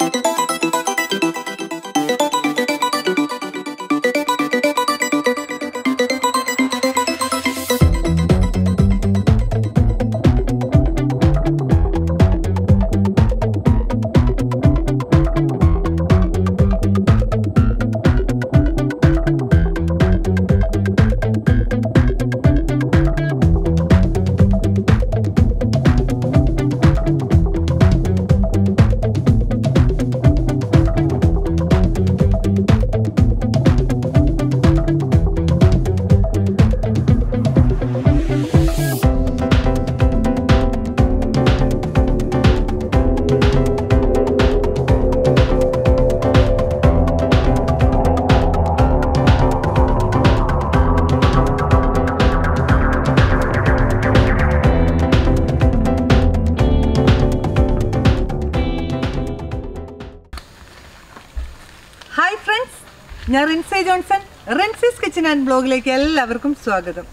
Hi friends, ഞാൻ Rincy Johnson, Rincy's kitchen and ബ്ലോഗിലേക്ക് എല്ലാവർക്കും സ്വാഗതം.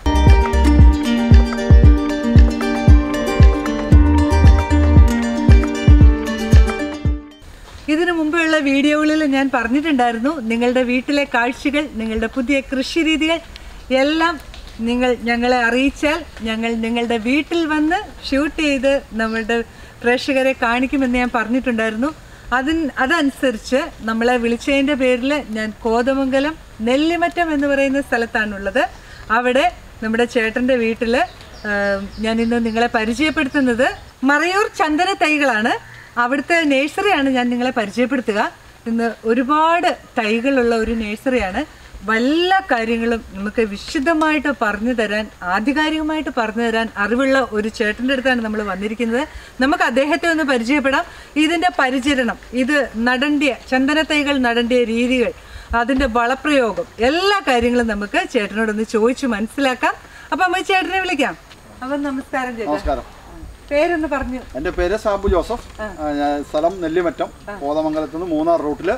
ഇതിനു മുമ്പുള്ള വീഡിയോകളിൽ ഞാൻ പറഞ്ഞിട്ടുണ്ടായിരുന്നു, നിങ്ങളുടെ വീട്ടിലെ കാഴ്ചകൾ, നിങ്ങളുടെ പുതിയ കൃഷി രീതികൾ എല്ലാം നിങ്ങൾ ഞങ്ങളെ അറിയിച്ചാൽ ഞങ്ങൾ നിങ്ങളുടെ വീട്ടിൽ വന്ന് ഷൂട്ട് ചെയ്ത് നമ്മളുടെ പ്രേക്ഷകരെ കാണിക്കുമെന്ന് ഞാൻ പറഞ്ഞിട്ടുണ്ടായിരുന്നു. അതനുസരിച്ച് നമ്മളെ വിളിച്ചതിൻ്റെ പേരിൽ ഞാൻ കോതമംഗലം നെല്ലിമറ്റം എന്ന് പറയുന്ന സ്ഥലത്താണുള്ളത്. അവിടെ നമ്മുടെ ചേട്ടൻ്റെ വീട്ടിൽ ഞാൻ ഇന്ന് നിങ്ങളെ പരിചയപ്പെടുത്തുന്നത് മറയൂർ ചന്ദന തൈകളാണ്. അവിടുത്തെ നേഴ്സറിയാണ് ഞാൻ നിങ്ങളെ പരിചയപ്പെടുത്തുക. ഇന്ന് ഒരുപാട് തൈകളുള്ള ഒരു നേഴ്സറിയാണ്. എല്ലാ കാര്യങ്ങളും നമുക്ക് വിശദമായിട്ട് പറഞ്ഞു തരാൻ, ആധികാരികമായിട്ട് പറഞ്ഞു തരാൻ അറിവുള്ള ഒരു ചേട്ടൻ്റെ അടുത്താണ് നമ്മൾ വന്നിരിക്കുന്നത്. നമുക്ക് അദ്ദേഹത്തെ ഒന്ന് പരിചയപ്പെടാം. ഇതിൻ്റെ പരിചരണം, ഇത് നടണ്ടിയ ചന്ദന തൈകൾ നടണ്ടിയ രീതികൾ, അതിൻ്റെ വളപ്രയോഗം, എല്ലാ കാര്യങ്ങളും നമുക്ക് ചേട്ടനോടൊന്ന് ചോദിച്ചു മനസ്സിലാക്കാം. അപ്പം നമുക്ക് ചേട്ടനെ വിളിക്കാം. അപ്പം നമസ്കാരം ചേട്ടാ. നമസ്കാരം. പേരൊന്ന് പറഞ്ഞു. എൻ്റെ പേര് സാബു ജോസഫ്. സ്ഥലം നെല്ലിമറ്റം. കോതമംഗലത്ത് നിന്ന് മൂന്നാർ റൂട്ടിൽ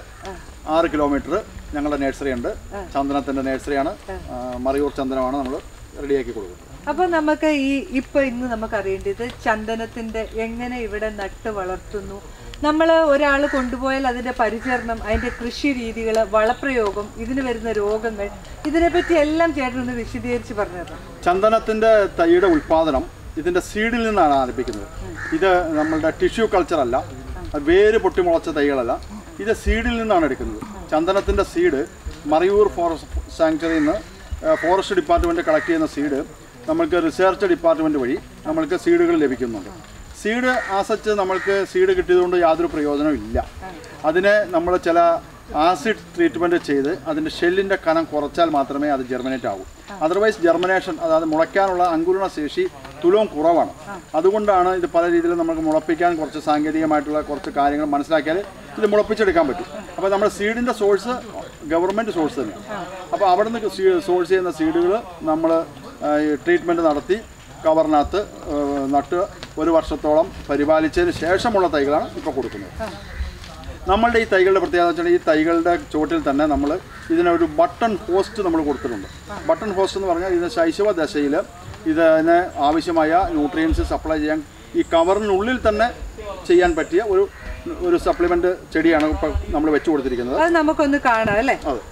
6 കിലോമീറ്റർ ഞങ്ങളുടെ നേഴ്സറി ഉണ്ട്. ചന്ദനത്തിൻ്റെ നേഴ്സറിയാണ്. മറയൂർ ചന്ദനമാണ് നമ്മൾ റെഡിയാക്കി കൊടുക്കുന്നത്. അപ്പോൾ നമുക്ക് ഇന്ന് നമുക്ക് അറിയേണ്ടത് ചന്ദനത്തിൻ്റെ എങ്ങനെ ഇവിടെ നട്ട് വളർത്തുന്നു, നമ്മൾ ഒരാൾ കൊണ്ടുപോയാൽ അതിൻ്റെ പരിചരണം, അതിൻ്റെ കൃഷി രീതികൾ, വളപ്രയോഗം, ഇതിന് വരുന്ന രോഗങ്ങൾ, ഇതിനെപ്പറ്റി എല്ലാം ചേട്ടനൊന്ന് വിശദീകരിച്ച് പറഞ്ഞു തരണം. ചന്ദനത്തിൻ്റെ തൈയുടെ ഉൽപ്പാദനം ഇതിൻ്റെ സീഡിൽ നിന്നാണ് ആരംഭിക്കുന്നത്. ഇത് നമ്മളുടെ ടിഷ്യൂ കൾച്ചർ അല്ല, വേര് പൊട്ടിമുളച്ച തൈകളല്ല, ഇത് സീഡിൽ നിന്നാണ് എടുക്കുന്നത്. ചന്ദനത്തിൻ്റെ സീഡ് മറയൂർ ഫോറസ്റ്റ് സാങ്ച്വറിയിൽ നിന്ന് ഫോറസ്റ്റ് ഡിപ്പാർട്ട്മെൻറ്റ് കളക്ട് ചെയ്യുന്ന സീഡ് നമ്മൾക്ക് റിസർച്ച് ഡിപ്പാർട്ട്മെൻറ്റ് വഴി നമ്മൾക്ക് സീഡുകൾ ലഭിക്കുന്നുണ്ട്. സീഡ് ആസച്ച് നമ്മൾക്ക് സീഡ് കിട്ടിയതുകൊണ്ട് യാതൊരു പ്രയോജനവും ഇല്ല. അതിനെ നമ്മൾ ചില ആസിഡ് ട്രീറ്റ്മെൻറ്റ് ചെയ്ത് അതിൻ്റെ ഷെല്ലിൻ്റെ കനം കുറച്ചാൽ മാത്രമേ അത് ജെർമിനേറ്റ് ആകൂ. അതർവൈസ് ജെർമിനേഷൻ, അതായത് മുളയ്ക്കാനുള്ള അങ്കുരണ ശേഷി തുലവും കുറവാണ്. അതുകൊണ്ടാണ് ഇത് പല രീതിയിൽ നമുക്ക് മുളപ്പിക്കാൻ കുറച്ച് സാങ്കേതികമായിട്ടുള്ള കുറച്ച് കാര്യങ്ങൾ മനസ്സിലാക്കിയാൽ ഇത് മുളപ്പിച്ചെടുക്കാൻ പറ്റും. അപ്പോൾ നമ്മുടെ സീഡിൻ്റെ സോഴ്സ് ഗവൺമെൻറ് സോഴ്സ് തന്നെയാണ്. അപ്പോൾ അവിടെ നിന്ന് സോഴ്സ് ചെയ്യുന്ന സീഡുകൾ നമ്മൾ ട്രീറ്റ്മെൻറ്റ് നടത്തി കവറിനകത്ത് നട്ട് 1 വർഷത്തോളം പരിപാലിച്ചതിന് ശേഷമുള്ള തൈകളാണ് ഇപ്പോൾ കൊടുക്കുന്നത്. നമ്മളുടെ ഈ തൈകളുടെ പ്രത്യേകത വെച്ചാൽ ഈ തൈകളുടെ ചുവട്ടിൽ തന്നെ നമ്മൾ ഇതിനൊരു ബട്ടൺ ഹോസ്റ്റ് നമ്മൾ കൊടുത്തിട്ടുണ്ട്. ബട്ടൺ ഹോസ്റ്റ് എന്ന് പറഞ്ഞാൽ ഇതിന് ശൈശവ ദശയിൽ ഇതിന് ആവശ്യമായ ന്യൂട്രിയൻസ് സപ്ലൈ ചെയ്യാൻ ഈ കവറിനുള്ളിൽ തന്നെ ചെയ്യാൻ പറ്റിയ ഒരു സപ്ലിമെൻ്റ് ചെടിയാണ് ഇപ്പോൾ നമ്മൾ വെച്ച് കൊടുത്തിരിക്കുന്നത്. അത് നമുക്കൊന്ന് കാണാം അല്ലേ? അതെ,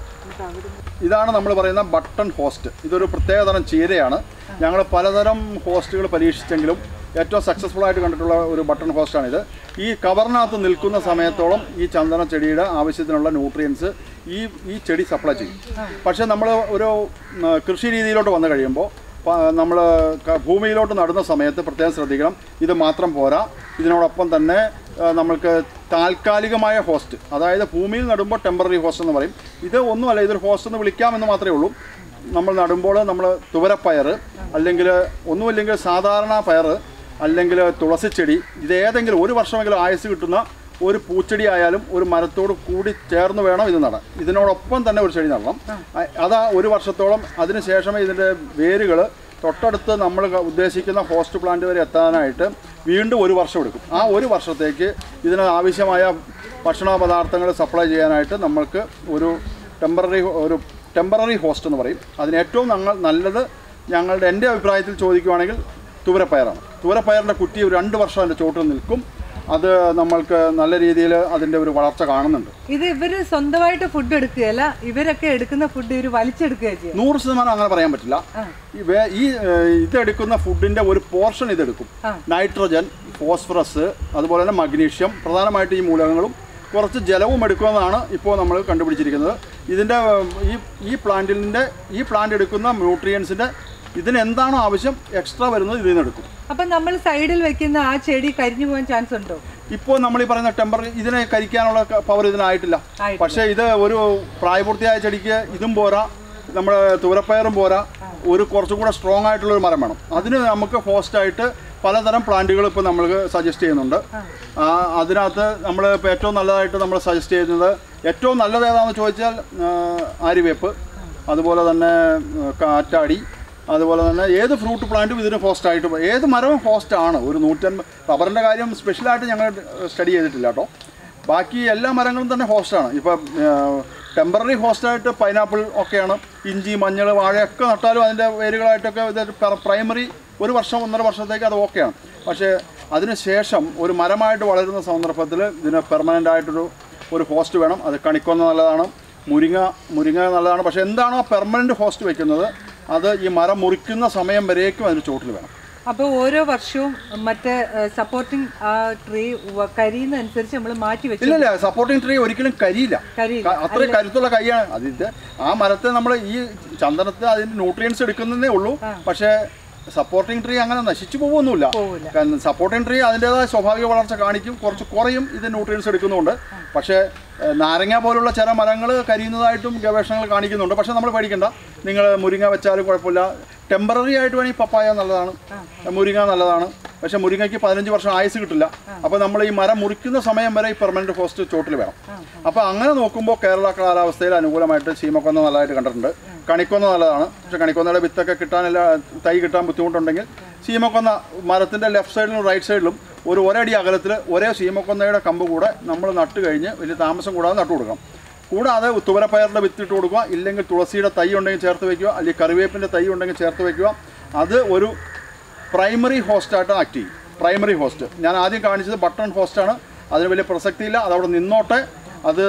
ഇതാണ് നമ്മൾ പറയുന്ന ബട്ടൺ ഹോസ്റ്റ്. ഇതൊരു പ്രത്യേകതരം ചീരയാണ്. ഞങ്ങൾ പലതരം ഹോസ്റ്റുകൾ പരീക്ഷിച്ചെങ്കിലും ഏറ്റവും സക്സസ്ഫുൾ ആയിട്ട് കണ്ടിട്ടുള്ള ഒരു ബട്ടൺ ഹോസ്റ്റാണിത്. ഈ കവറിനകത്ത് നിൽക്കുന്ന സമയത്തോളം ഈ ചന്ദന ചെടിയുടെ ആവശ്യത്തിനുള്ള ന്യൂട്രിയൻസ് ഈ ചെടി സപ്ലൈ ചെയ്യും. പക്ഷേ നമ്മൾ ഒരു കൃഷി രീതിയിലോട്ട് വന്നു കഴിയുമ്പോൾ നമ്മൾ ഭൂമിയിലോട്ട് നടുന്ന സമയത്ത് പ്രത്യേകം ശ്രദ്ധിക്കണം. ഇത് മാത്രം പോരാ, ഇതിനോടൊപ്പം തന്നെ നമ്മൾക്ക് താൽക്കാലികമായ ഹോസ്റ്റ്, അതായത് ഭൂമിയിൽ നടുമ്പോൾ ടെമ്പററി ഹോസ്റ്റ് എന്ന് പറയും. ഇത് ഒന്നുമല്ല, ഇതൊരു ഹോസ്റ്റ് എന്ന് വിളിക്കാമെന്ന് മാത്രമേ ഉള്ളൂ. നമ്മൾ നടുമ്പോൾ നമ്മൾ തുവരപ്പയർ, അല്ലെങ്കിൽ ഒന്നുമില്ലെങ്കിൽ സാധാരണ പയർ, അല്ലെങ്കിൽ തുളസിച്ചെടി, ഇതേതെങ്കിലും 1 വർഷമെങ്കിലും ആയുസ് കിട്ടുന്ന ഒരു പൂച്ചെടി ആയാലും ഒരു മരത്തോട് കൂടി ചേർന്ന് വേണം ഇത് നടാൻ. ഇതിനോടൊപ്പം തന്നെ ഒരു ചെടി നടണം. അതാ 1 വർഷത്തോളം. അതിനുശേഷമേ ഇതിൻ്റെ വേരുകൾ തൊട്ടടുത്ത് നമ്മൾ ഉദ്ദേശിക്കുന്ന ഹോസ്റ്റ് പ്ലാന്റ് വരെ എത്താനായിട്ട് വീണ്ടും 1 വർഷം എടുക്കും. ആ 1 വർഷത്തേക്ക് ഇതിന് ആവശ്യമായ ഭക്ഷണ പദാർത്ഥങ്ങൾ സപ്ലൈ ചെയ്യാനായിട്ട് നമ്മൾക്ക് ഒരു ടെമ്പററി ഹോസ്റ്റ് എന്ന് പറയും. അതിന് ഏറ്റവും നല്ലത് എൻ്റെ അഭിപ്രായത്തിൽ ചോദിക്കുകയാണെങ്കിൽ തുവരപ്പയറാണ്. തുവരപ്പയറിൻ്റെ കുറ്റി 2 വർഷം അതിൻ്റെ ചോട്ടിൽ നിൽക്കും. അത് നമ്മൾക്ക് നല്ല രീതിയിൽ അതിൻ്റെ ഒരു വളർച്ച കാണുന്നുണ്ട്. ഇത് ഇവര് സ്വന്തമായിട്ട് ഫുഡ് എടുക്കുകയല്ല, ഇവരൊക്കെ എടുക്കുന്ന ഫുഡ് ഇവർ വലിച്ചെടുക്കുക ചെയ്യും. 100% അങ്ങനെ പറയാൻ പറ്റില്ല. ഈ ഇതെടുക്കുന്ന ഫുഡിന്റെ ഒരു പോർഷൻ ഇതെടുക്കും. നൈട്രജൻ, ഫോസ്ഫറസ്, അതുപോലെ തന്നെ മഗ്നീഷ്യം, പ്രധാനമായിട്ട് ഈ മൂലകങ്ങളും കുറച്ച് ജലവും എടുക്കുമെന്നാണ് ഇപ്പോൾ നമ്മൾ കണ്ടുപിടിച്ചിരിക്കുന്നത്. ഇതിൻ്റെ ഈ പ്ലാന്റ് എടുക്കുന്ന ന്യൂട്രിയൻസിൻ്റെ ഇതിന് എന്താണോ ആവശ്യം എക്സ്ട്രാ വരുന്നത് ഇതിൽ നിന്ന് എടുക്കും. അപ്പം നമ്മൾ സൈഡിൽ വെക്കുന്ന ആ ചെടി കരിഞ്ഞു പോകാൻ ചാൻസ് ഉണ്ടോ? ഇപ്പോൾ നമ്മൾ ഈ പറയുന്ന ടെമ്പററി ഇതിനെ കരിക്കാനുള്ള പവർ ഇതിനായിട്ടില്ല. പക്ഷേ ഇത് ഒരു പ്രായപൂർത്തിയായ ചെടിക്ക് ഇതും പോരാ, നമ്മുടെ തുവരപ്പയറും പോരാ, കുറച്ചും കൂടെ സ്ട്രോങ് ആയിട്ടുള്ളൊരു മരം വേണം. അതിന് നമുക്ക് ഹോസ്റ്റായിട്ട് പലതരം പ്ലാന്റുകൾ ഇപ്പോൾ നമ്മൾക്ക് സജസ്റ്റ് ചെയ്യുന്നുണ്ട്. അതിനകത്ത് നമ്മൾ ഇപ്പോൾ ഏറ്റവും നല്ലതായിട്ട് നമ്മൾ സജസ്റ്റ് ചെയ്യുന്നത്, ഏറ്റവും നല്ലത് ഏതാണെന്ന് ചോദിച്ചാൽ ആര്യവേപ്പ്, അതുപോലെ തന്നെ കാറ്റാടി, അതുപോലെ തന്നെ ഏത് ഫ്രൂട്ട് പ്ലാന്റും ഇതിന് ഹോസ്റ്റായിട്ട്, ഏത് മരവും ഹോസ്റ്റാണ്. ഒരു 150 റബ്ബറിൻ്റെ കാര്യം സ്പെഷ്യലായിട്ട് ഞങ്ങൾ സ്റ്റഡി ചെയ്തിട്ടില്ല കേട്ടോ. ബാക്കി എല്ലാ മരങ്ങളും തന്നെ ഹോസ്റ്റാണ്. ഇപ്പം ടെമ്പററി ഹോസ്റ്റായിട്ട് പൈനാപ്പിൾ ഒക്കെയാണ്. ഇഞ്ചി, മഞ്ഞൾ, വാഴയൊക്കെ നട്ടാലും അതിൻ്റെ വേരുകളായിട്ടൊക്കെ ഇത് പ്രൈമറി 1 വർഷം 1.5 വർഷത്തേക്ക് അത് ഓക്കെയാണ്. പക്ഷേ അതിന് ശേഷം ഒരു മരമായിട്ട് വളരുന്ന സന്ദർഭത്തിൽ ഇതിന് പെർമനൻ്റ് ആയിട്ടൊരു ഹോസ്റ്റ് വേണം. അത് കണിക്കൊന്ന നല്ലതാണ്, മുരിങ്ങ നല്ലതാണ്. പക്ഷേ എന്താണോ പെർമനൻറ്റ് ഹോസ്റ്റ് വയ്ക്കുന്നത് അത് ഈ മരം മുറിക്കുന്ന സമയം വരേക്കും അതിന് ചോട്ടിൽ വേണം. അപ്പോൾ ഓരോ വർഷവും മറ്റേ സപ്പോർട്ടിങ് ട്രീ കരിയുന്നതനുസരിച്ച് നമ്മൾ മാറ്റി വെച്ചു. ഇല്ല, സപ്പോർട്ടിങ് ട്രീ ഒരിക്കലും കരിയില്ല. അത്രയും കരുത്തുള്ള കൈയാണ് അതിൻ്റെ. ആ മരത്തെ നമ്മൾ ഈ ചന്ദനത്തെ അതിൻ്റെ ന്യൂട്രിയൻസ് എടുക്കുന്നതേ ഉള്ളൂ. പക്ഷേ സപ്പോർട്ടിംഗ് ട്രീ അങ്ങനെ നശിച്ചു പോകുമൊന്നുമില്ല. കാരണം സപ്പോർട്ടിംഗ് ട്രീ അതിൻ്റെതായ സ്വാഭാവിക വളർച്ച കാണിക്കും, കുറച്ച് കുറയും ഇത് ന്യൂട്രിയൻസ് എടുക്കുന്നുണ്ട്. പക്ഷേ നാരങ്ങ പോലുള്ള ചില മരങ്ങൾ കരിയുന്നതായിട്ടും ഗവേഷണങ്ങൾ കാണിക്കുന്നുണ്ട്. പക്ഷേ നമ്മൾ പേടിക്കണ്ട, നിങ്ങൾ മുരിങ്ങ വെച്ചാലും കുഴപ്പമില്ല. ടെമ്പററി ആയിട്ട് വേണമെങ്കിൽ പപ്പായ നല്ലതാണ്, മുരിങ്ങ നല്ലതാണ്. പക്ഷേ മുരിങ്ങയ്ക്ക് 15 വർഷം ആയുസ് കിട്ടില്ല. അപ്പോൾ നമ്മൾ ഈ മരം മുറിക്കുന്ന സമയം വരെ ഈ പെർമനൻറ്റ് ഹോസ്റ്റ് ചോട്ടിൽ വേണം. അപ്പോൾ അങ്ങനെ നോക്കുമ്പോൾ കേരള കാലാവസ്ഥയിൽ അനുകൂലമായിട്ട് ശീമക്കൊന്ന നല്ലതായിട്ട് കണ്ടിട്ടുണ്ട്. കണിക്കൊന്ന നല്ലതാണ്. പക്ഷേ കണിക്കൊന്നയുടെ വിത്തൊക്കെ തൈ കിട്ടാൻ ബുദ്ധിമുട്ടുണ്ടെങ്കിൽ ശീമക്കൊന്ന മരത്തിൻ്റെ ലെഫ്റ്റ് സൈഡിലും റൈറ്റ് സൈഡിലും ഒരടി അകലത്തിൽ ഒരേ ശീമക്കൊന്നയുടെ കമ്പ് കൂടെ നമ്മൾ നട്ട് കഴിഞ്ഞ് വലിയ താമസം കൂടാതെ നട്ടു കൊടുക്കണം. കൂടാതെ തുവരപ്പയറിൻ്റെ വിത്തിട്ട് കൊടുക്കുക, ഇല്ലെങ്കിൽ തുളസിയുടെ തൈ ഉണ്ടെങ്കിൽ ചേർത്ത് വയ്ക്കുക, അല്ലെങ്കിൽ കറിവേപ്പിൻ്റെ തൈ ഉണ്ടെങ്കിൽ ചേർത്ത് വയ്ക്കുക. അത് ഒരു പ്രൈമറി ഹോസ്റ്റായിട്ട് ആക്ട് ചെയ്യും. പ്രൈമറി ഹോസ്റ്റ് ഞാൻ ആദ്യം കാണിച്ചത് ബട്ടൺ ഹോസ്റ്റാണ്. അതിന് വലിയ പ്രസക്തിയില്ല, അതവിടെ നിന്നോട്ടെ. അത്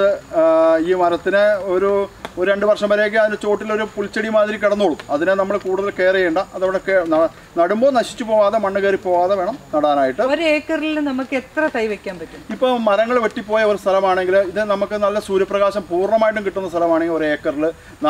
ഈ മരത്തിന് ഒരു 2 വർഷം വരെയൊക്കെ അതിൻ്റെ ചോട്ടിലൊരു പുൽച്ചെടി മാതിരി കിടന്നോളും. അതിനെ നമ്മൾ കൂടുതൽ കെയർ ചെയ്യേണ്ട. അതവിടെ നടുമ്പോൾ നശിച്ചു പോവാതെ, മണ്ണ് കയറി പോവാതെ വേണം നടാനായിട്ട്. 1 ഏക്കറിൽ നമുക്ക് എത്ര തൈ വെക്കാൻ പറ്റും? ഇപ്പോൾ മരങ്ങൾ വെട്ടിപ്പോയ ഒരു സ്ഥലമാണെങ്കിൽ, ഇത് നമുക്ക് നല്ല സൂര്യപ്രകാശം പൂർണ്ണമായിട്ടും കിട്ടുന്ന സ്ഥലമാണെങ്കിൽ 1 ഏക്കറിൽ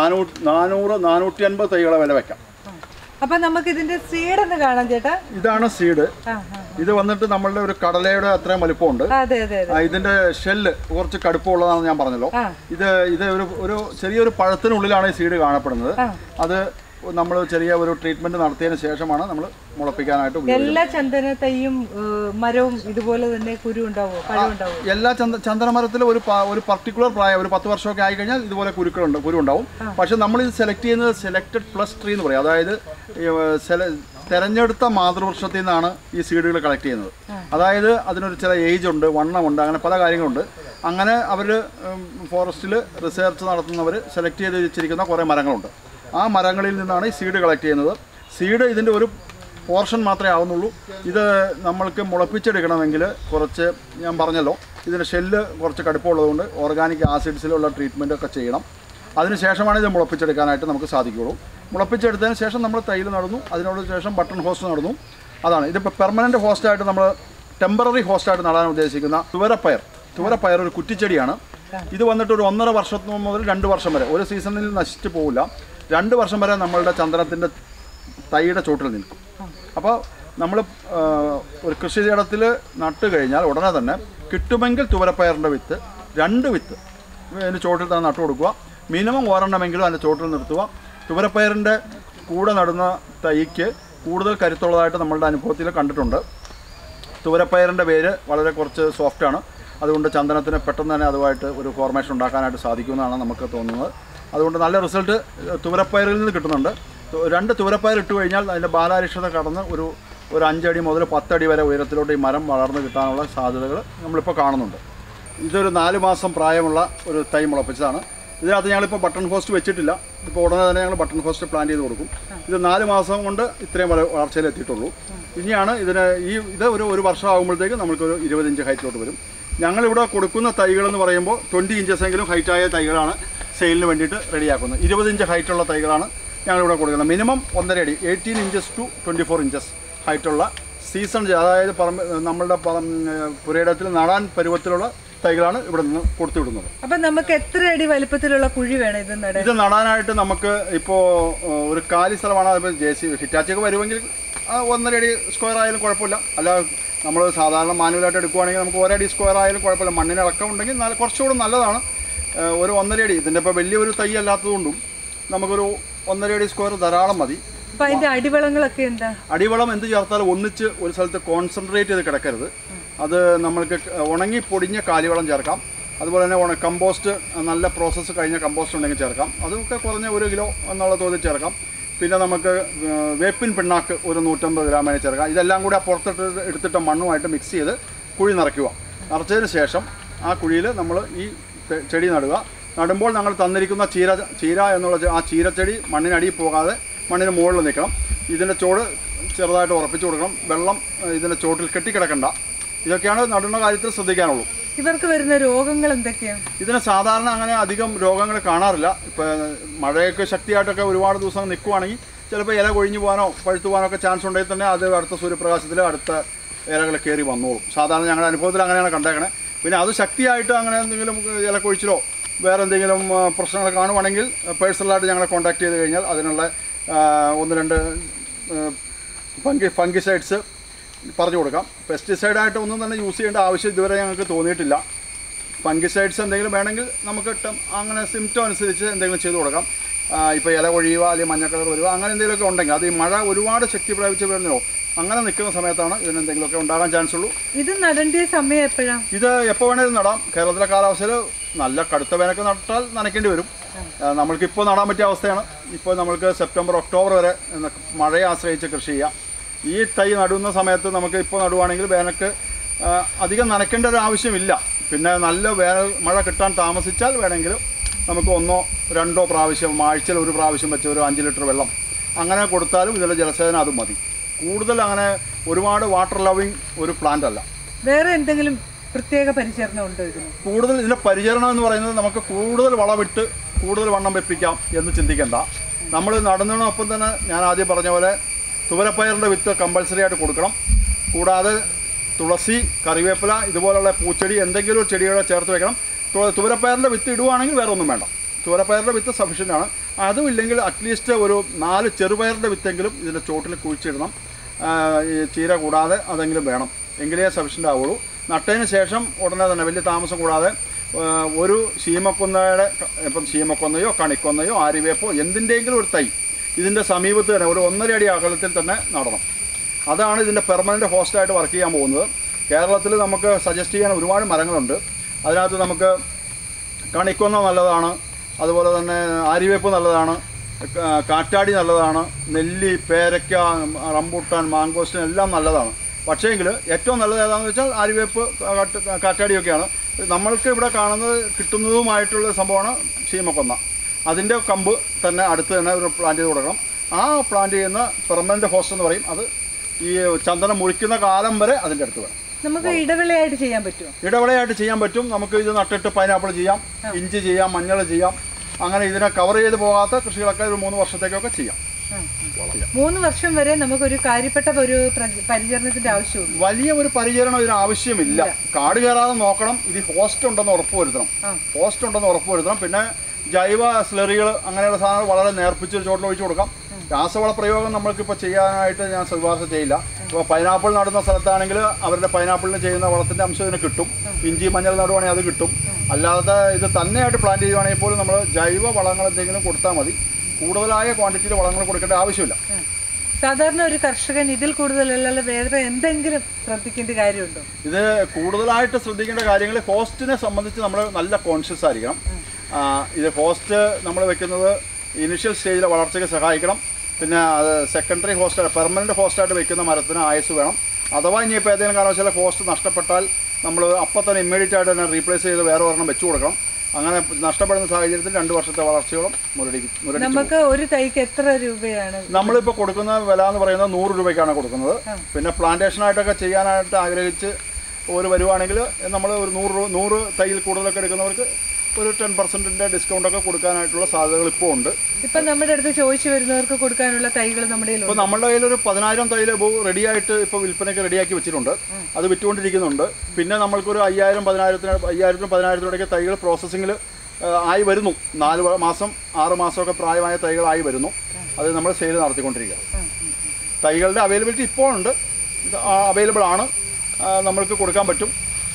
400-450 തൈകളെ വില വെക്കാം. അപ്പൊ നമുക്ക് ഇതിന്റെ സീഡ് ഒന്ന് കാണാം ചേട്ടാ. ഇതാണ് സീഡ്. ഇത് വന്നിട്ട് നമ്മളുടെ ഒരു കടലയുടെ അത്രയും വലിപ്പമുണ്ട്. ഇതിന്റെ ഷെല്ല് കുറച്ച് കടുപ്പമുള്ളതാണെന്ന് ഞാൻ പറഞ്ഞല്ലോ. ഇത് ഒരു ചെറിയൊരു പഴത്തിനുള്ളിലാണ് ഈ സീഡ് കാണപ്പെടുന്നത്. അത് നമ്മൾ ചെറിയ ഒരു ട്രീറ്റ്മെന്റ് നടത്തിയതിനു ശേഷമാണ് നമ്മൾ മുളപ്പിക്കാനായിട്ട് ഉപയോഗിക്കുന്നത്. എല്ലാ ചന്ദന തൈയും മരവും ഇതുപോലെ തന്നെ കുരു ഉണ്ടാവും, പഴമുണ്ടാവും. എല്ലാ ചന്ദന മരത്തിലും ഒരു പർട്ടിക്കുലർ പ്രായം, ഒരു 10 വർഷമൊക്കെ ആയി കഴിഞ്ഞാൽ ഇതുപോലെ കുരു ഉണ്ടാവും. പക്ഷെ നമ്മൾ ഇത് സെലക്ട് ചെയ്യുന്നത് സെലക്ടഡ് പ്ലസ് ട്രീ എന്ന് പറയും. അതായത് തെരഞ്ഞെടുത്ത മാതൃവൃക്ഷത്തിൽ നിന്നാണ് ഈ സീഡുകൾ കളക്ട് ചെയ്യുന്നത്. അതായത് അതിനൊരു ചില ഏജ് ഉണ്ട്, വണ്ണമുണ്ട്, അങ്ങനെ പല കാര്യങ്ങളുണ്ട്. അങ്ങനെ അവർ ഫോറസ്റ്റിൽ റിസർച്ച് നടത്തുന്നവർ സെലക്ട് ചെയ്ത് വെച്ചിരിക്കുന്ന കുറേ മരങ്ങളുണ്ട്. ആ മരങ്ങളിൽ നിന്നാണ് ഈ സീഡ് കളക്ട് ചെയ്യുന്നത്. സീഡ് ഇതിൻ്റെ ഒരു പോർഷൻ മാത്രമേ ആവുന്നുള്ളൂ. ഇത് നമ്മൾക്ക് മുളപ്പിച്ചെടുക്കണമെങ്കിൽ കുറച്ച്, ഞാൻ പറഞ്ഞല്ലോ, ഇതിൻ്റെ ഷെല്ല് കുറച്ച് കടുപ്പമുള്ളതുകൊണ്ട് ഓർഗാനിക് ആസിഡ്സിലുള്ള ട്രീറ്റ്മെൻ്റ് ഒക്കെ ചെയ്യണം. അതിനുശേഷമാണ് ഇത് മുളപ്പിച്ചെടുക്കാനായിട്ട് നമുക്ക് സാധിക്കുകയുള്ളൂ. മുളപ്പിച്ചെടുത്തതിന് ശേഷം നമ്മൾ തൈൽ നടന്നു, അതിനോട് ശേഷം ബട്ടൺ ഹോസ്റ്റ് നടന്നു. അതാണ് ഇതിപ്പോൾ പെർമനൻറ്റ് ഹോസ്റ്റായിട്ട് നമ്മൾ ടെമ്പററി ഹോസ്റ്റായിട്ട് നടാൻ ഉദ്ദേശിക്കുന്ന തുവരപ്പയർ ഒരു കുറ്റിച്ചെടിയാണ്. ഇത് വന്നിട്ട് ഒരു 1.5 വർഷം മുതൽ 2 വർഷം വരെ, ഒരു സീസണിൽ നശിച്ചു പോവില്ല. 2 വർഷം വരെ നമ്മളുടെ ചന്ദനത്തിൻ്റെ തൈയുടെ ചോട്ടിൽ നിൽക്കും. അപ്പോൾ നമ്മൾ ഒരു കൃഷിയിടത്തിൽ നട്ട് കഴിഞ്ഞാൽ ഉടനെ തന്നെ കിട്ടുമെങ്കിൽ തുവരപ്പയറിൻ്റെ വിത്ത് 2 വിത്ത് അതിൻ്റെ ചോട്ടിൽ തന്നെ നട്ടു കൊടുക്കുക. മിനിമം 1 എണ്ണമെങ്കിലും അതിൻ്റെ ചോട്ടിൽ നിർത്തുക. തുവരപ്പയറിൻ്റെ കൂടെ നടുന്ന തൈക്ക് കൂടുതൽ കരുത്തുള്ളതായിട്ട് നമ്മളുടെ അനുഭവത്തിൽ കണ്ടിട്ടുണ്ട്. തുവരപ്പയറിൻ്റെ വേര് വളരെ കുറച്ച് സോഫ്റ്റാണ്. അതുകൊണ്ട് ചന്ദനത്തിന് പെട്ടെന്ന് തന്നെ അതുമായിട്ട് ഒരു ഫോർമേഷൻ ഉണ്ടാക്കാനായിട്ട് സാധിക്കുമെന്നാണ് നമുക്ക് തോന്നുന്നത്. അതുകൊണ്ട് നല്ല റിസൾട്ട് തുവരപ്പയറിൽ നിന്ന് കിട്ടുന്നുണ്ട്. 2 തുവരപ്പയർ ഇട്ട് കഴിഞ്ഞാൽ അതിൻ്റെ ബാലാരിഷ്ടത കടന്ന് ഒരു 5 അടി മുതൽ 10 അടി വരെ ഉയരത്തിലോട്ട് ഈ മരം വളർന്ന് കിട്ടാനുള്ള സാധ്യതകൾ നമ്മളിപ്പോൾ കാണുന്നുണ്ട്. ഇതൊരു 4 മാസം പ്രായമുള്ള ഒരു തൈ മുളപ്പിച്ചതാണ്. ഇതിനകത്ത് ഞങ്ങളിപ്പോൾ ബട്ടൺ ഹോസ്റ്റ് വെച്ചിട്ടില്ല. ഇപ്പോൾ ഉടനെ തന്നെ ഞങ്ങൾ ബട്ടൺ ഹോസ്റ്റ് പ്ലാൻ ചെയ്ത് കൊടുക്കും. ഇത് 4 മാസം കൊണ്ട് ഇത്രയും വളർച്ചയിൽ എത്തിയിട്ടുള്ളൂ. ഇനിയാണ് ഇതിന് ഇത് ഒരു വർഷം ആകുമ്പോഴത്തേക്ക് നമുക്കൊരു 20 ഇഞ്ച് ഹൈറ്റിലോട്ട് വരും. ഞങ്ങളിവിടെ കൊടുക്കുന്ന തൈകളെന്ന് പറയുമ്പോൾ 20 ഇഞ്ചസെങ്കിലും ഹൈറ്റായ തൈകളാണ് സെയിലിന് വേണ്ടിയിട്ട് റെഡിയാക്കുന്നത്. 20 ഇഞ്ച് ഹൈറ്റുള്ള തൈകളാണ് ഞങ്ങളിവിടെ കൊടുക്കുന്നത്. മിനിമം 1.5 അടി 18 ഇഞ്ചസ് ടു 24 ഇഞ്ചസ് ഹൈറ്റുള്ള സീസൺ, അതായത് നമ്മളുടെ പുരയിടത്തിൽ നടാൻ പരുവത്തിലുള്ള തൈകളാണ് ഇവിടെ നിന്ന് കൊടുത്തുവിടുന്നത്. അപ്പം നമുക്ക് എത്ര അടി വലിപ്പത്തിലുള്ള കുഴി വേണം ഇത് നടാനായിട്ട്? നമുക്ക് ഇപ്പോൾ ഒരു കാലി സ്ഥലമാണ്. അതിപ്പോൾ JCB ഹിറ്റാച്ചിയൊക്കെ വരുമെങ്കിൽ 1.5 അടി സ്ക്വയർ ആയാലും കുഴപ്പമില്ല. അല്ല നമ്മൾ സാധാരണ മാനുവലായിട്ട് എടുക്കുവാണെങ്കിൽ നമുക്ക് 1 അടി സ്ക്വയർ ആയാലും കുഴപ്പമില്ല. മണ്ണിനിളക്കം ഉണ്ടെങ്കിൽ കുറച്ചുകൂടെ നല്ലതാണ്. ഒരു 1.5 അടി, ഇതിൻ്റെ ഇപ്പോൾ വലിയൊരു തൈ അല്ലാത്തതുകൊണ്ടും നമുക്കൊരു 1.5 അടി സ്ക്വയർ ധാരാളം മതി. അടിവളങ്ങളൊക്കെ എന്താ? അടിവളം എന്ത് ചേർത്താലും ഒന്നിച്ച് ഒരു സ്ഥലത്ത് കോൺസെൻട്രേറ്റ് ചെയ്ത് കിടക്കരുത്. അത് നമ്മൾക്ക് ഉണങ്ങി പൊടിഞ്ഞ കാലിവളം ചേർക്കാം. അതുപോലെ തന്നെ കമ്പോസ്റ്റ്, നല്ല പ്രോസസ്സ് കഴിഞ്ഞ കമ്പോസ്റ്റ് ഉണ്ടെങ്കിൽ ചേർക്കാം. അതൊക്കെ കുറഞ്ഞ 1 കിലോ എന്നുള്ള തോതിൽ ചേർക്കാം. പിന്നെ നമുക്ക് വേപ്പിൻ പിണ്ണാക്ക് ഒരു 150 ഗ്രാം വരെ ചേർക്കാം. ഇതെല്ലാം കൂടി ആ പുറത്തിട്ട് എടുത്തിട്ട മണ്ണുമായിട്ട് മിക്സ് ചെയ്ത് കുഴി നിറയ്ക്കുക. നിറച്ചതിന് ശേഷം ആ കുഴിയിൽ നമ്മൾ ഈ ചെടി നടുമ്പോൾ ഞങ്ങൾ തന്നിരിക്കുന്ന ചീര എന്നുള്ള ആ ചീരച്ചെടി മണ്ണിനടിയിൽ പോകാതെ മണ്ണിന് മുകളിൽ നിൽക്കണം. ഇതിൻ്റെ ചോട് ചെറുതായിട്ട് ഉറപ്പിച്ചു കൊടുക്കണം. വെള്ളം ഇതിൻ്റെ ചോട്ടിൽ കെട്ടിക്കിടക്കണ്ട. ഇതൊക്കെയാണ് നടുന്ന കാര്യത്തിൽ ശ്രദ്ധിക്കാനുള്ളൂ. ഇവർക്ക് വരുന്ന രോഗങ്ങൾ എന്തൊക്കെയാണ്? ഇതിന് സാധാരണ അങ്ങനെ അധികം രോഗങ്ങൾ കാണാറില്ല. ഇപ്പോൾ മഴയൊക്കെ ശക്തിയായിട്ടൊക്കെ ഒരുപാട് ദിവസം നിൽക്കുവാണെങ്കിൽ ചിലപ്പോൾ ഇല കൊഴിഞ്ഞു പോകാനോ പഴുത്തു പോകാനോ ഒക്കെ ചാൻസ് ഉണ്ടെങ്കിൽ തന്നെ അത് അടുത്ത സൂര്യപ്രകാശത്തിൽ അടുത്ത ഇലകൾ കയറി വന്നോളും. സാധാരണ ഞങ്ങളുടെ അനുഭവത്തിൽ അങ്ങനെയാണ് കണ്ടേക്കണേ. പിന്നെ അത് ശക്തിയായിട്ട് അങ്ങനെ എന്തെങ്കിലും ഇല കൊഴിച്ചിലോ വേറെ എന്തെങ്കിലും പ്രശ്നങ്ങൾ കാണുവാണെങ്കിൽ പേഴ്സണലായിട്ട് ഞങ്ങളെ കോൺടാക്ട് ചെയ്ത് കഴിഞ്ഞാൽ അതിനുള്ള 1-2 ഫംഗിസൈഡ്സ് പറഞ്ഞു കൊടുക്കാം. പെസ്റ്റിസൈഡായിട്ട് ഒന്നും തന്നെ യൂസ് ചെയ്യേണ്ട ആവശ്യം ഇതുവരെ ഞങ്ങൾക്ക് തോന്നിയിട്ടില്ല. ഫംഗിസൈഡ്സ് എന്തെങ്കിലും വേണമെങ്കിൽ നമുക്ക് അങ്ങനെ സിംറ്റം അനുസരിച്ച് എന്തെങ്കിലും ചെയ്ത് കൊടുക്കാം. ഇപ്പോൾ ഇല കൊഴിയുക അല്ലെങ്കിൽ മഞ്ഞ കളർ വരിക അങ്ങനെ എന്തെങ്കിലുമൊക്കെ ഉണ്ടെങ്കിൽ, അത് ഈ മഴ ഒരുപാട് ശക്തി പ്രാപിച്ച് വരുന്നോ അങ്ങനെ നിൽക്കുന്ന സമയത്താണ് ഇതിന് എന്തെങ്കിലുമൊക്കെ ഉണ്ടാകാൻ ചാൻസ് ഉള്ളൂ. ഇത് നടേണ്ട സമയം എപ്പോഴാണ്? ഇത് എപ്പോൾ വേണേലും നടാം. കേരളത്തിലെ കാലാവസ്ഥയിൽ നല്ല കടുത്ത വേനൊക്കെ നട്ടാൽ നനയ്ക്കേണ്ടി വരും. നമ്മൾക്കിപ്പോൾ നടാൻ പറ്റിയ അവസ്ഥയാണ്. ഇപ്പോൾ നമ്മൾക്ക് സെപ്റ്റംബർ ഒക്ടോബർ വരെ മഴയെ ആശ്രയിച്ച് കൃഷി ചെയ്യാം. ഈ തൈ നടുന്ന സമയത്ത് നമുക്ക് ഇപ്പോൾ നടുവാണെങ്കിൽ വേനൽക്ക് അധികം നനയ്ക്കേണ്ട ഒരു ആവശ്യമില്ല. പിന്നെ നല്ല മഴ കിട്ടാൻ താമസിച്ചാൽ വേണമെങ്കിൽ നമുക്ക് 1-2 പ്രാവശ്യം ആഴ്ചയിൽ 1 പ്രാവശ്യം വെച്ച് ഒരു 5 ലിറ്റർ വെള്ളം അങ്ങനെ കൊടുത്താലും ഇതിലെ ജലസേചനം അത് മതി. കൂടുതൽ അങ്ങനെ ഒരുപാട് വാട്ടർ ലവിങ് ഒരു പ്ലാന്റ് അല്ല. വേറെ എന്തെങ്കിലും പ്രത്യേക പരിചരണം ഉണ്ടോ ഇതിന്? കൂടുതൽ ഇതിൻ്റെ പരിചരണം എന്ന് പറയുന്നത് നമുക്ക് കൂടുതൽ വളമിട്ട് കൂടുതൽ വണ്ണം വെപ്പിക്കാം എന്ന് ചിന്തിക്കേണ്ട. നമ്മൾ നടുന്നതിനൊപ്പം തന്നെ ഞാൻ ആദ്യം പറഞ്ഞ പോലെ തുവരപ്പയറിൻ്റെ വിത്ത് കമ്പൽസറി ആയിട്ട് കൊടുക്കണം. കൂടാതെ തുളസി, കറിവേപ്പില ഇതുപോലുള്ള പൂച്ചെടി എന്തെങ്കിലും ഒരു ചെടികളെ ചേർത്ത് വെക്കണം. തുവരപ്പയറിൻ്റെ വിത്ത് ഇടുവാണെങ്കിൽ വേറെ ഒന്നും വേണ്ട. തുവരപ്പയറിൻ്റെ വിത്ത് സഫീഷ്യൻ്റ് ആണ്. അതും ഇല്ലെങ്കിൽ അറ്റ്ലീസ്റ്റ് ഒരു 4 ചെറുപയറിൻ്റെ വിത്തെങ്കിലും ഇതിൻ്റെ ചോട്ടിൽ കുഴിച്ചിടണം. ഈ ചീര കൂടാതെ അതെങ്കിലും വേണം, എങ്കിലേ സഫീഷ്യൻ്റ് ആവുള്ളൂ. നട്ടതിന് ശേഷം ഉടനെ തന്നെ വലിയ താമസം കൂടാതെ ഒരു ശീമക്കൊന്നയുടെ, ഇപ്പം ശീമക്കൊന്നയോ കണിക്കൊന്നയോ ആര്യവേപ്പോ എന്തിൻ്റെയെങ്കിലും ഒരു തൈ ഇതിൻ്റെ സമീപത്ത് തന്നെ ഒരു 1.5 അടി അകലത്തിൽ തന്നെ നടണം. അതാണ് ഇതിൻ്റെ പെർമനൻറ്റ് ഹോസ്റ്റായിട്ട് വർക്ക് ചെയ്യാൻ പോകുന്നത്. കേരളത്തിൽ നമുക്ക് സജസ്റ്റ് ചെയ്യാൻ ഒരുപാട് മരങ്ങളുണ്ട്. അതിനകത്ത് നമുക്ക് കണിക്കൊന്ന നല്ലതാണ്, അതുപോലെ തന്നെ ആര്യവേപ്പ് നല്ലതാണ്, കാറ്റാടി നല്ലതാണ്, നെല്ലി, പേരയ്ക്ക, റംബൂട്ടാൻ, മാങ്കോസ്റ്റിൻ എല്ലാം നല്ലതാണ്. പക്ഷേങ്കിൽ ഏറ്റവും നല്ലത് ഏതാണെന്ന് വെച്ചാൽ ആര്യവേപ്പ്, കാറ്റാടിയൊക്കെയാണ്. നമ്മൾക്ക് ഇവിടെ കാണുന്നത് കിട്ടുന്നതുമായിട്ടുള്ള സംഭവമാണ് ശീമക്കൊന്ന. അതിൻ്റെ കമ്പ് തന്നെ അടുത്ത് തന്നെ ഒരു പ്ലാന്റ് ചെയ്ത് കൊടുക്കണം. ആ പ്ലാന്റ് ചെയ്യുന്ന പെർമനൻറ്റ് ഹോസ്റ്റ് എന്ന് പറയും. അത് ഈ ചന്ദനം മുറിക്കുന്ന കാലം വരെ അതിൻ്റെ അടുത്ത് വേണം. നമുക്ക് ഇടവിളയായിട്ട് ചെയ്യാൻ പറ്റുമോ? ഇടവിളയായിട്ട് ചെയ്യാൻ പറ്റും. നമുക്ക് ഇത് നട്ടിട്ട് പൈനാപ്പിൾ ചെയ്യാം, ഇഞ്ചി ചെയ്യാം, മഞ്ഞൾ ചെയ്യാം. അങ്ങനെ ഇതിനെ കവർ ചെയ്ത് പോകാത്ത കൃഷികളൊക്കെ ഒരു 3 വർഷത്തേക്കൊക്കെ ചെയ്യാം. 3 വർഷം വരെ നമുക്കൊരു കാര്യപ്പെട്ട ഒരു പരിചരണത്തിന്റെ ആവശ്യമുള്ളൂ. വലിയ ഒരു പരിചരണം ഇതിന് ആവശ്യമില്ല. കാട് കയറാതെ നോക്കണം. ഇത് ഹോസ്റ്റ് ഉണ്ടെന്ന് ഉറപ്പുവരുത്തണം. പിന്നെ ജൈവ സ്ലറികൾ അങ്ങനെയുള്ള സാധനങ്ങൾ വളരെ നേർപ്പിച്ചൊരു ചോട്ടിൽ ഒഴിച്ചു കൊടുക്കാം. രാസവള പ്രയോഗം നമ്മൾക്കിപ്പോൾ ചെയ്യാനായിട്ട് ഞാൻ ശുപാർശ ചെയ്യില്ല. ഇപ്പോൾ പൈനാപ്പിൾ നടുന്ന സ്ഥലത്താണെങ്കിൽ അവരുടെ പൈനാപ്പിളിന് ചെയ്യുന്ന വളത്തിൻ്റെ അംശം ഇതിന് കിട്ടും. ഇഞ്ചി, മഞ്ഞൾ നടുവാണെങ്കിൽ അത് കിട്ടും. അല്ലാതെ ഇത് തന്നെയായിട്ട് പ്ലാന്റ് ചെയ്യുവാണെങ്കിൽ പോലും നമ്മൾ ജൈവ വളങ്ങൾ എന്തെങ്കിലും കൊടുത്താൽ മതി. കൂടുതലായ ക്വാണ്ടിറ്റിയിൽ വളങ്ങൾ കൊടുക്കേണ്ട ആവശ്യമില്ല. സാധാരണ ഒരു കർഷകൻ ഇതിൽ കൂടുതലല്ല വേറെ എന്തെങ്കിലും ശ്രദ്ധിക്കേണ്ട കാര്യമുണ്ടോ? ഇത് കൂടുതലായിട്ട് ശ്രദ്ധിക്കേണ്ട കാര്യങ്ങൾ ഹോസ്റ്റിനെ സംബന്ധിച്ച് നമ്മൾ നല്ല കോൺഷ്യസ് ആയിരിക്കണം. ഇത് ഹോസ്റ്റ് നമ്മൾ വെക്കുന്നത് ഇനിഷ്യൽ സ്റ്റേജിലെ വളർച്ചയ്ക്ക് സഹായിക്കണം. പിന്നെ അത് സെക്കൻഡറി ഹോസ്റ്റായിട്ട്, പെർമനൻറ്റ് ഹോസ്റ്റായിട്ട് വെക്കുന്ന മരത്തിന് ആയുസ് വേണം. അഥവാ ഇനിയിപ്പോൾ ഏതെങ്കിലും കാരണവശാൽ ഹോസ്റ്റ് നഷ്ടപ്പെട്ടാൽ നമ്മൾ അപ്പം തന്നെ ഇമ്മീഡിയറ്റ് ആയിട്ട് തന്നെ റീപ്ലേസ് ചെയ്ത് വേറെ ഒരെണ്ണം വെച്ച് കൊടുക്കണം. അങ്ങനെ നഷ്ടപ്പെടുന്ന സാഹചര്യത്തിൽ 2 വർഷത്തെ വളർച്ചയോളം മുരടിക്കും. നമുക്ക് ഒരു തൈക്ക് എത്ര രൂപയാണ് നമ്മളിപ്പോൾ കൊടുക്കുന്ന വില എന്ന് പറയുന്നത് 100 രൂപയ്ക്കാണ് കൊടുക്കുന്നത്. പിന്നെ പ്ലാന്റേഷനായിട്ടൊക്കെ ചെയ്യാനായിട്ട് ആഗ്രഹിച്ച് വരുവാണെങ്കിൽ നമ്മൾ ഒരു 100 തൈയിൽ കൂടുതലൊക്കെ എടുക്കുന്നവർക്ക് ഒരു 10% ഡിസ്കൗണ്ടൊക്കെ കൊടുക്കാനായിട്ടുള്ള സാധ്യതകൾ ഇപ്പോൾ ഉണ്ട്. ഇപ്പം നമ്മുടെ അടുത്ത് ചോദിച്ചു വരുന്നവർക്ക് കൊടുക്കാനുള്ള തൈകൾ നമ്മുടെ ഇപ്പോൾ നമ്മുടെ കയ്യിൽ ഒരു 10,000 തൈകൾ റെഡിയായിട്ട് ഇപ്പോൾ വിൽപ്പനയ്ക്ക് റെഡിയാക്കി വെച്ചിട്ടുണ്ട്. അത് വിറ്റുകൊണ്ടിരിക്കുന്നുണ്ട്. പിന്നെ നമ്മൾക്കൊരു 5,000-10,000 തൈകൾ പ്രോസസ്സിങ്ങിൽ ആയി വരുന്നു. 4 മാസം 6 മാസമൊക്കെ പ്രായമായ തൈകളായി വരുന്നു. അത് നമ്മൾ സെയിൽ നടത്തിക്കൊണ്ടിരിക്കുക. തൈകളുടെ അവൈലബിലിറ്റി ഇപ്പോൾ ഉണ്ട്, അവൈലബിൾ ആണ്, നമ്മൾക്ക് കൊടുക്കാൻ പറ്റും.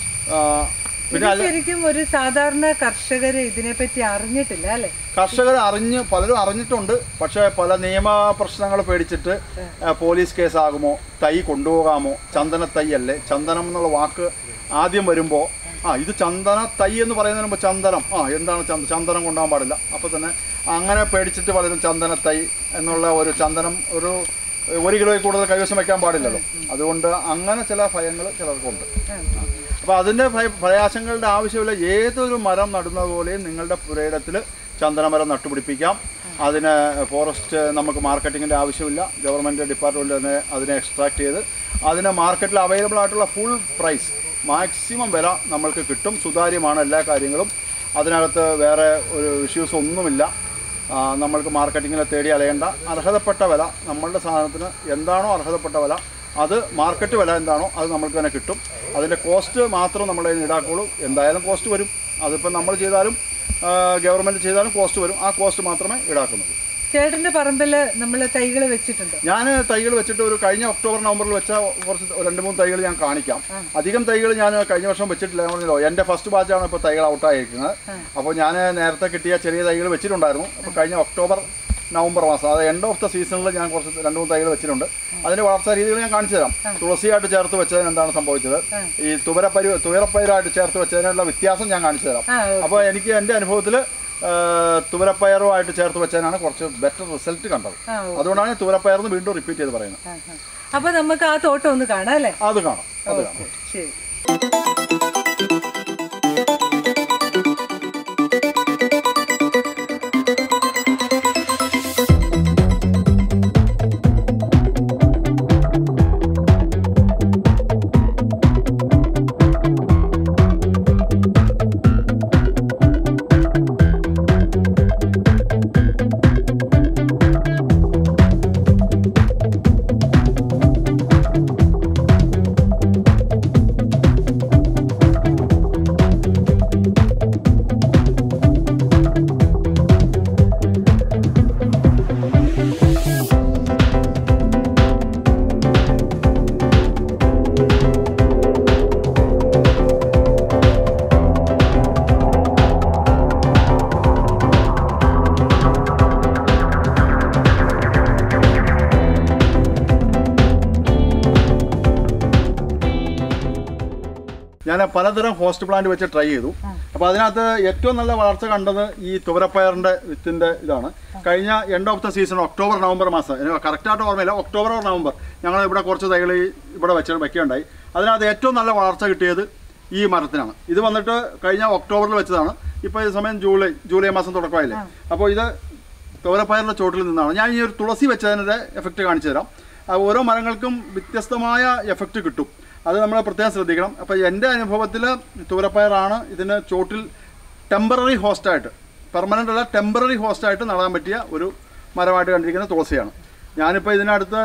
പിന്നെ ശരിക്കും ഒരു സാധാരണ കർഷകർ ഇതിനെപ്പറ്റി അറിഞ്ഞിട്ടില്ല അല്ലേ? കർഷകർ പലരും അറിഞ്ഞിട്ടുണ്ട്. പക്ഷേ പല നിയമ പ്രശ്നങ്ങൾ പേടിച്ചിട്ട് പോലീസ് കേസാകുമോ, തൈ കൊണ്ടുപോകാമോ, ചന്ദന തൈ അല്ലേ, ചന്ദനം എന്നുള്ള വാക്ക് ആദ്യം വരുമ്പോൾ ഇത് ചന്ദന തൈ എന്ന് പറയുന്നതിന് മുമ്പ് ചന്ദനം എന്താണ് ചന്ദനം കൊണ്ടുപോകാൻ പാടില്ല. അപ്പോൾ തന്നെ അങ്ങനെ പേടിച്ചിട്ട് പലരും ചന്ദന തൈ എന്നുള്ള ഒരു ചന്ദനം ഒരു 1 കിലോയിൽ കൂടുതൽ കൈവശം വയ്ക്കാൻ പാടില്ലല്ലോ. അതുകൊണ്ട് അങ്ങനെ ചില ഭയങ്ങൾ ചിലർക്കുണ്ട്. അപ്പോൾ അതിൻ്റെ പ്രയാസങ്ങളുടെ ആവശ്യമില്ല. ഏതൊരു മരം നടുന്നത് പോലെയും നിങ്ങളുടെ പുരയിടത്തിൽ ചന്ദനമരം നട്ടുപിടിപ്പിക്കാം. അതിന് ഫോറസ്റ്റ് നമുക്ക് മാർക്കറ്റിങ്ങിൻ്റെ ആവശ്യമില്ല. ഗവൺമെൻറ് ഡിപ്പാർട്ട്മെൻറ്റ് തന്നെ അതിനെ എക്സ്ട്രാക്ട് ചെയ്ത് അതിന് മാർക്കറ്റിൽ അവൈലബിൾ ആയിട്ടുള്ള ഫുൾ പ്രൈസ് മാക്സിമം വില നമ്മൾക്ക് കിട്ടും. സുതാര്യമാണ് എല്ലാ കാര്യങ്ങളും. അതിനകത്ത് വേറെ ഒരു ഇഷ്യൂസ് ഒന്നുമില്ല. നമ്മൾക്ക് മാർക്കറ്റിങ്ങിനെ തേടി അലയേണ്ട. അർഹതപ്പെട്ട വില, നമ്മളുടെ സാധനത്തിന് എന്താണോ അർഹതപ്പെട്ട വില, അത് മാർക്കറ്റ് വില എന്താണോ അത് നമ്മൾക്ക് തന്നെ കിട്ടും. അതിൻ്റെ കോസ്റ്റ് മാത്രം നമ്മളെ ഈടാക്കുള്ളൂ. എന്തായാലും കോസ്റ്റ് വരും. അതിപ്പോൾ നമ്മൾ ചെയ്താലും ഗവൺമെൻറ് ചെയ്താലും കോസ്റ്റ് വരും. ആ കോസ്റ്റ് മാത്രമേ ഈടാക്കുന്നുള്ളൂ. ചേട്ടൻ്റെ പറമ്പിൽ നമ്മൾ തൈകൾ വെച്ചിട്ടുണ്ട്. ഞാൻ തൈകൾ വെച്ചിട്ട് ഒരു കഴിഞ്ഞ ഒക്ടോബർ നവംബറിൽ വെച്ച കുറച്ച് 2-3 തൈകൾ ഞാൻ കാണിക്കാം. അധികം തൈകൾ ഞാൻ കഴിഞ്ഞ വർഷം വെച്ചിട്ടില്ല. പറഞ്ഞല്ലോ, എൻ്റെ ഫസ്റ്റ് ബാച്ചാണ് ഇപ്പോൾ തൈകൾ ഔട്ടായിരിക്കുന്നത്. അപ്പോൾ ഞാൻ നേരത്തെ കിട്ടിയ ചെറിയ തൈകൾ വെച്ചിട്ടുണ്ടായിരുന്നു. അപ്പോൾ കഴിഞ്ഞ ഒക്ടോബർ നവംബർ മാസം, അത് എൻഡ് ഓഫ് ദ സീസണിൽ ഞാൻ കുറച്ച് 2-3 തൈകൾ വെച്ചിട്ടുണ്ട്. അതിൻ്റെ വളർച്ചാ രീതികൾ ഞാൻ കാണിച്ചു തരാം. തുളസിയായിട്ട് ചേർത്ത് വെച്ചതിന് എന്താണ് സംഭവിച്ചത്, ഈ തുവരപ്പയറായിട്ട് ചേർത്ത് വെച്ചതിനുള്ള വ്യത്യാസം ഞാൻ കാണിച്ചു തരാം. അപ്പോൾ എനിക്ക് എൻ്റെ അനുഭവത്തിൽ തുവരപ്പയറുമായിട്ട് ചേർത്ത് വെച്ചതിനാണ് കുറച്ച് ബെറ്റർ റിസൾട്ട് കണ്ടത്. അതുകൊണ്ടാണ് തുവരപ്പയർന്ന് വീണ്ടും റിപ്പീറ്റ് ചെയ്ത് പറയുന്നത്. അപ്പോൾ നമുക്ക് ആ തോട്ടം ഒന്ന് കാണാം അല്ലേ? അത് കാണാം. ശരി. ഞാൻ പലതരം ഹോസ്റ്റ് പ്ലാന്റ് വെച്ച് ട്രൈ ചെയ്തു. അപ്പോൾ അതിനകത്ത് ഏറ്റവും നല്ല വളർച്ച കണ്ടത് ഈ തുവരപ്പയറിൻ്റെ വിത്തിൻ്റെ ഇതാണ്. കഴിഞ്ഞ end of the season October November മാസം, എനിക്ക് കറക്റ്റായിട്ട് ഓർമ്മയില്ല, ഒക്ടോബർ ഓർ നവംബർ ഞങ്ങൾ ഇവിടെ കുറച്ച് തൈകൾ ഇവിടെ വെക്കുകയുണ്ടായി. അതിനകത്ത് ഏറ്റവും നല്ല വളർച്ച കിട്ടിയത് ഈ മരത്തിനാണ്. ഇത് വന്നിട്ട് കഴിഞ്ഞ ഒക്ടോബറിൽ വെച്ചതാണ്. ഇപ്പോൾ ഈ സമയം ജൂലൈ മാസം തുടക്കമായില്ലേ. അപ്പോൾ ഇത് തുവരപ്പയറിൻ്റെ ചോട്ടിൽ നിന്നാണ്. ഞാൻ ഈ ഒരു തുളസി വെച്ചതിൻ്റെ എഫക്റ്റ് കാണിച്ചു തരാം. ഓരോ മരങ്ങൾക്കും വ്യത്യസ്തമായ എഫക്റ്റ് കിട്ടും. അത് നമ്മൾ പ്രത്യേകം ശ്രദ്ധിക്കണം. അപ്പോൾ എൻ്റെ അനുഭവത്തിൽ തുവരപ്പയറാണ് ഇതിന് ചോട്ടിൽ ടെമ്പററി ഹോസ്റ്റായിട്ട്, പെർമനൻ്റ് അല്ല ടെമ്പററി ഹോസ്റ്റായിട്ട് നടാൻ പറ്റിയ ഒരു മരമായിട്ട് കണ്ടിരിക്കുന്ന തുളസിയാണ്. ഞാനിപ്പോൾ ഇതിനടുത്ത്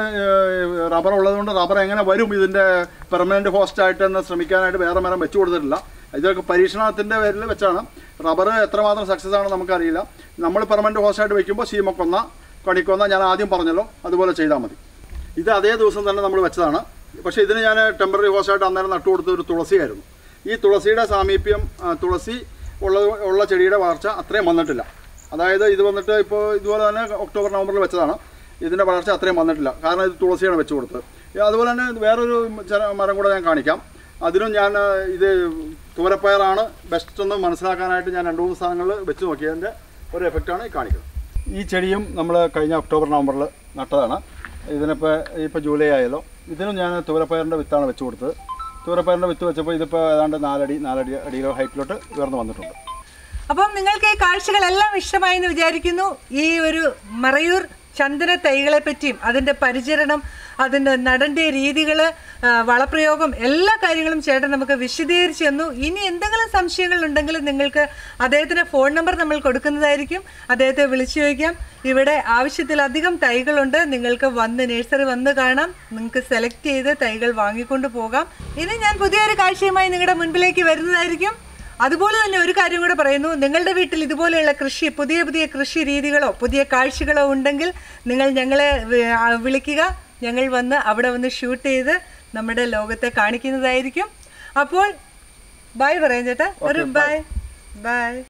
റബ്ബർ ഉള്ളതുകൊണ്ട് റബ്ബർ എങ്ങനെ വരും ഇതിൻ്റെ പെർമനൻറ്റ് ഹോസ്റ്റായിട്ട് എന്ന് ശ്രമിക്കാനായിട്ട് വേറെ മരം വെച്ചു കൊടുത്തിട്ടില്ല. ഇതൊക്കെ പരീക്ഷണത്തിൻ്റെ പേരിൽ വെച്ചാണ്. റബ്ബർ എത്രമാത്രം സക്സസ് ആണെന്ന് നമുക്കറിയില്ല. നമ്മൾ പെർമനൻറ്റ് ഹോസ്റ്റായിട്ട് വയ്ക്കുമ്പോൾ ശീമക്കൊന്ന, കണിക്കൊന്ന ഞാൻ ആദ്യം പറഞ്ഞല്ലോ അതുപോലെ ചെയ്താൽ മതി. ഇത് അതേ ദിവസം തന്നെ നമ്മൾ വെച്ചതാണ്. പക്ഷേ ഇതിന് ഞാൻ ടെമ്പററി ഹോസ്റ്റായിട്ട് അന്നേരം നട്ടുകൊടുത്ത ഒരു തുളസിയായിരുന്നു. ഈ തുളസിയുടെ സാമീപ്യം, തുളസി ഉള്ള ചെടിയുടെ വളർച്ച അത്രയും വന്നിട്ടില്ല. അതായത് ഇത് വന്നിട്ട് ഇപ്പോൾ ഇതുപോലെ തന്നെ ഒക്ടോബർ നവംബറിൽ വെച്ചതാണ്. ഇതിൻ്റെ വളർച്ച അത്രയും വന്നിട്ടില്ല. കാരണം ഇത് തുളസിയാണ് വെച്ച് കൊടുത്തത്. അതുപോലെ തന്നെ വേറൊരു മരം കൂടെ ഞാൻ കാണിക്കാം. അതിനും ഞാൻ ഇത് തുവരപ്പയറാണ് ബെസ്റ്റ് എന്ന് മനസ്സിലാക്കാനായിട്ട് ഞാൻ 2-3 സാധനങ്ങൾ വെച്ച് നോക്കിയതിൻ്റെ ഒരു എഫക്റ്റാണ് ഈ കാണിക്കുന്നത്. ഈ ചെടിയും നമ്മൾ കഴിഞ്ഞ ഒക്ടോബർ നവംബറിൽ നട്ടതാണ്. ഇപ്പോൾ ജൂലൈ ആയല്ലോ. ഇതിനും ഞാൻ തുവരപ്പയറിൻ്റെ വിത്താണ് വെച്ച് കൊടുത്തത്. തുവരപ്പയറിൻ്റെ വിത്ത് വെച്ചപ്പോൾ ഇതിപ്പോൾ ഏതാണ്ട് 4 അടിയിലോ ഹൈറ്റിലോട്ട് ഉയർന്നു വന്നിട്ടുണ്ട്. അപ്പം നിങ്ങൾക്ക് ഈ കാഴ്ചകളെല്ലാം ഇഷ്ടമായി എന്ന് വിചാരിക്കുന്നു. ഈ ഒരു മറയൂർ ചന്ദന തൈകളെ പറ്റിയും അതിൻ്റെ പരിചരണം, അതിൻ്റെ നടൻ്റെ രീതികൾ, വളപ്രയോഗം, എല്ലാ കാര്യങ്ങളും ചേട്ടൻ നമുക്ക് വിശദീകരിച്ച് തന്നു. ഇനി എന്തെങ്കിലും സംശയങ്ങൾ ഉണ്ടെങ്കിൽ നിങ്ങൾക്ക് അദ്ദേഹത്തിൻ്റെ ഫോൺ നമ്പർ നമ്മൾ കൊടുക്കുന്നതായിരിക്കും. അദ്ദേഹത്തെ വിളിച്ചു ചോദിക്കാം. ഇവിടെ ആവശ്യത്തിലധികം തൈകളുണ്ട്. നിങ്ങൾക്ക് വന്ന് നഴ്സറി വന്ന് കാണാം. നിങ്ങൾക്ക് സെലക്ട് ചെയ്ത് തൈകൾ വാങ്ങിക്കൊണ്ട് പോകാം. ഇനി ഞാൻ പുതിയൊരു കാഴ്ചയുമായി നിങ്ങളുടെ മുൻപിലേക്ക് വരുന്നതായിരിക്കും. അതുപോലെ തന്നെ ഒരു കാര്യം കൂടെ പറയുന്നു. നിങ്ങളുടെ വീട്ടിൽ ഇതുപോലെയുള്ള പുതിയ പുതിയ കൃഷി രീതികളോ പുതിയ കാഴ്ചകളോ ഉണ്ടെങ്കിൽ നിങ്ങൾ ഞങ്ങളെ വിളിക്കുക. ഞങ്ങൾ വന്ന് അവിടെ വന്ന് ഷൂട്ട് ചെയ്ത് നമ്മുടെ ലോകത്തെ കാണിക്കുന്നതായിരിക്കും. അപ്പോൾ ബൈ പറയാം ചേട്ടാ. ഒരു ബൈ.